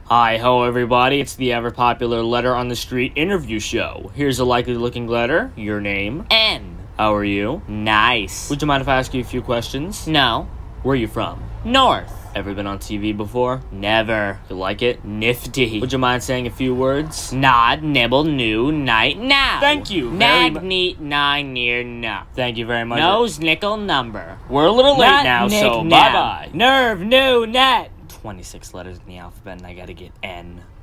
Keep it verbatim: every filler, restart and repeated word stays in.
Hi ho everybody, it's the ever popular letter on the street interview show. Here's a likely looking letter. Your name? N. How are you? Nice. Would you mind if I ask you a few questions? No. Where are you from? North. Ever been on T V before? Never. You like it? Nifty. Would you mind saying a few words? Nod, nibble, new, night, now. Thank you very Nag, mu- neat, nine, near, no. Thank you very much. Nose, nickel, number. We're a little late Not now, Nick, so now. bye-bye. Nerve, new, net. twenty-six letters in the alphabet and I gotta get N.